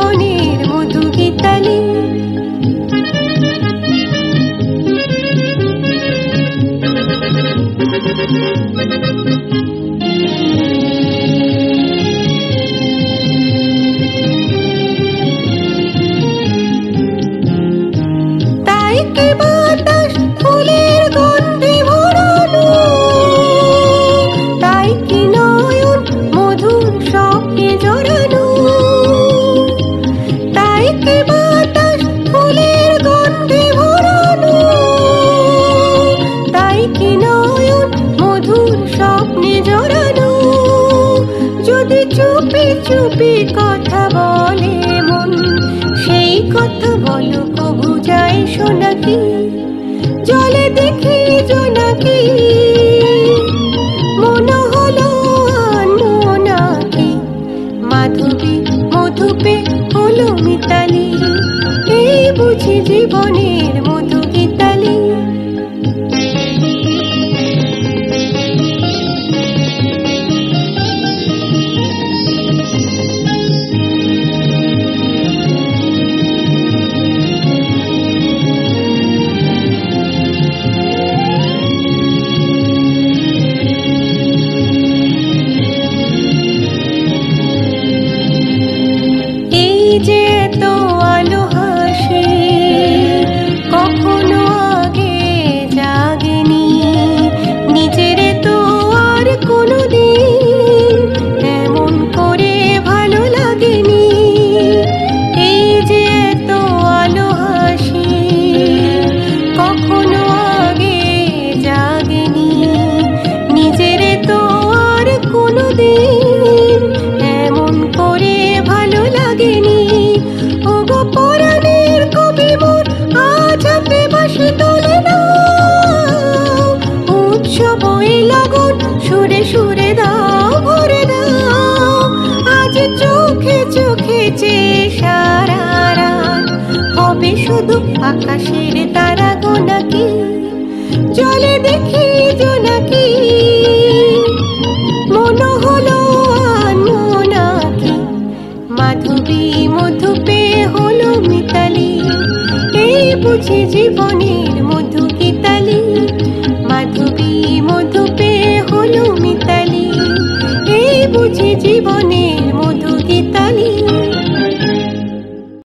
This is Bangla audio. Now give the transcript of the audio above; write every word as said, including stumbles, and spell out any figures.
জীবনের মধু গীতালি। তাই কি বাতাস ফুলের গন্ধে ভরানো, তাই কি নয়ন মধুর স্বপ্নে জড়ানো, তাই কি বাতাস ফুলের গন্ধে ভরানো, তাই কি নয়ন মধুর স্বপ্নে জড়ানো। যদি চুপি চুপি কথা বলে মন, সেই কথা বলো কবু যায় শোনাকি। জলে দেখি জোনাকি, মনে হলো আনো নাকি। মাধবী মধুপে হলো মিতালি, এই বুঝি জীবনের মধু গীতালি। যে এত আলো হাসি কখনো আগে জাগেনি, নিজের তো আর কোনোদিন এমন করে ভালো লাগেনি। এই যে এত আলো হাসি কখনো আগে জাগেনি, নিজের তো আর কোনোদিন এমন করে ভালো লাগেনি। পরাণের কবি মোর আজ হাতে বাঁশি তোলে দাও, উৎসব এই লগন সুরে সুরে দাও ভরে দাও। আজ চোখে চোখে চেয়ে সারা রাত হবে শুধু আকাশের তারা গোনাকি। জলে দেখি জোনাকি, মনে হলো আনো নাকি। মাধবী মধুপে হলো মিতালি, এই বুঝি জীবনের মধু গীতালি। মাধবী মধুপে হলো মিতালি, এই বুঝি জীবনের